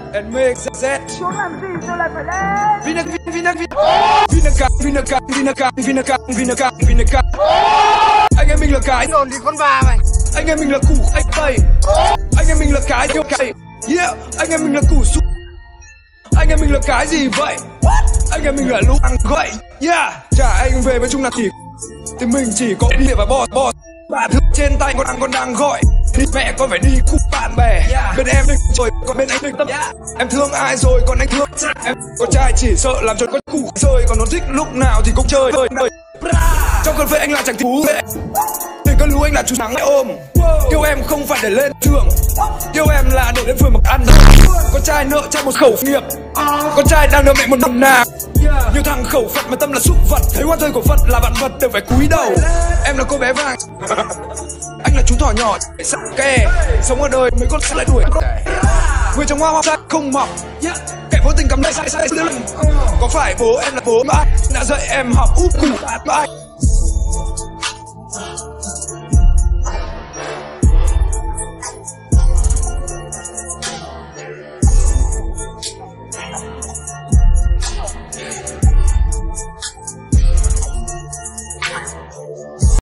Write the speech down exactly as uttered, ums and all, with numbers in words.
and make Z. Xuống làm gì rồi lại phải lên? Vinaca, Vinaca, Vinaca, Vinaca, Vinaca, Vinaca, Vinaca, Vinaca. Anh em mình là cái Đồn thì con bà mày. anh em mình là củ anh tây. Anh em mình là cái tiêu cày. Yeah, anh em mình là củ su. Anh em mình là cái gì vậy? Anh em mình là lũ ăn gậy. Yeah, chả anh về với chung là chỉ thì mình chỉ có đi và bo bo. Bạn thức trên tay con ăn con đang gọi thì mẹ con phải đi cùng bạn bè. Bên em đừng rồi còn bên anh đừng tâm. Em thương ai rồi còn anh thương em. Con trai chỉ sợ làm cho con củ rơi, còn nó thích lúc nào thì cũng chơi. Trong cơn phê anh là chẳng thú vệ, để con lũ anh là chú nắng lại ôm. Yêu em không phải để lên trường, yêu em là để lên phường mặc ăn thôi. Con trai nợ cha một khẩu nghiệp, con trai đang nợ mẹ một nồng nàn. Nhiều thằng khẩu Phật mà tâm là súc vật, thấy hoa rơi của Phật là vạn vật đều phải cúi đầu. Em là cô bé vàng, anh là chú thỏ nhỏ sắc kè. Sống ở đời mấy con sẽ lại đuổi người trong hoa hoa sai không mọc. Kẻ vô tình cắm đây sai sai lưng. Có phải bố em là bố mà đã dạy em học úp củ mà anh